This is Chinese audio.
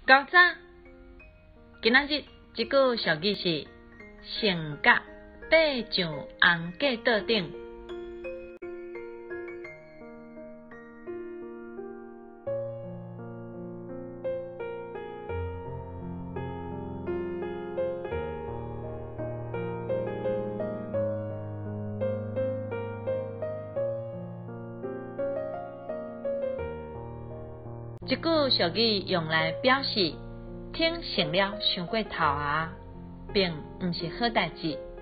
高早，今仔日即句俗语是性格爬上红架桌顶。即句俗语用来表示听成了伤过头啊，并毋是好代志。